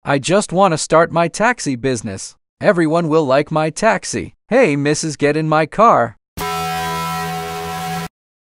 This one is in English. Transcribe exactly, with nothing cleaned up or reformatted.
I just want to start my taxi business. Everyone will like my taxi. Hey, missus, get in my car.